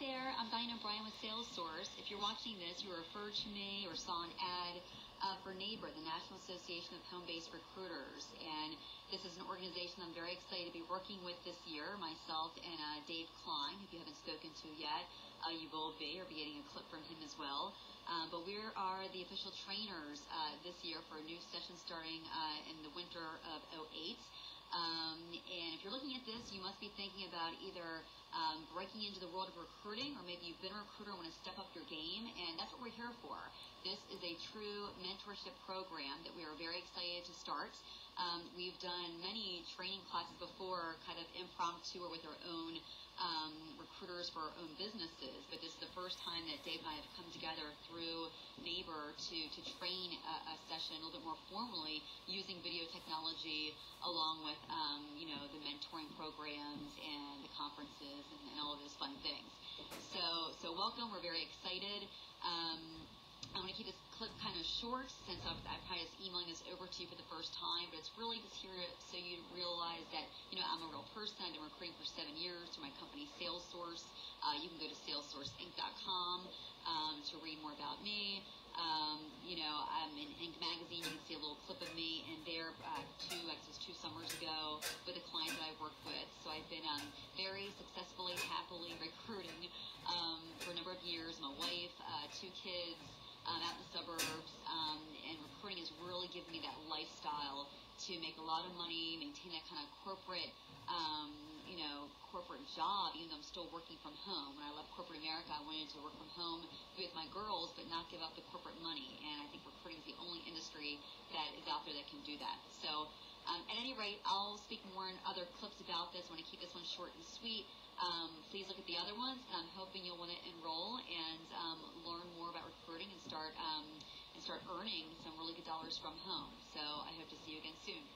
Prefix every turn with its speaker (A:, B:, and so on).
A: there, I'm Diane OBrien with SalesSource. If you're watching this, you were referred to me or saw an ad for NABRE, the National Association of Home-Based Recruiters. And this is an organization I'm very excited to be working with this year, myself and Dave Klein, if you haven't spoken to yet. You will be, or be getting a clip from him as well. But we are the official trainers this year for a new session starting in the winter of '08. And if you're looking at this, you must be thinking about either breaking into the world of recruiting, or maybe you've been a recruiter and want to step up your game, and that's what we're here for. This is a true mentorship program that we are very excited to start. We've done many training classes before, kind of impromptu or with our own recruiters for our own businesses, but this is the first time that Dave and I have come together through NABRE to train a session a little bit more formally using video technology along with the mentoring programs and the conferences and all of those fun things. So welcome. We're very excited. I'm going to keep this clip kind of short since I'm probably just emailing this over to you for the first time, but it's really just here so you realize that, I'm a real person. I've been recruiting for 7 years through my company, SalesSource. You can go to SalesSourceInc.com to read more about me. I'm in Inc. magazine. You can see a little clip of me in there two summers ago with a client that I've worked with. So I've been very successfully, happily recruiting for a number of years. My wife, 2 kids, out in the suburbs, and recruiting has really given me that lifestyle to make a lot of money, maintain that kind of corporate job, even though I'm still working from home. When I left corporate America, I wanted to work from home with my girls, but not give up the corporate money. And I think recruiting is the only industry that is out there that can do that. So, at any rate, I'll speak more in other clips about this. I want to keep this one short and sweet. Please look at the other ones, and I'm hoping you'll want to enroll and learn more about recruiting and start earning some really good dollars from home. So I hope to see you again soon.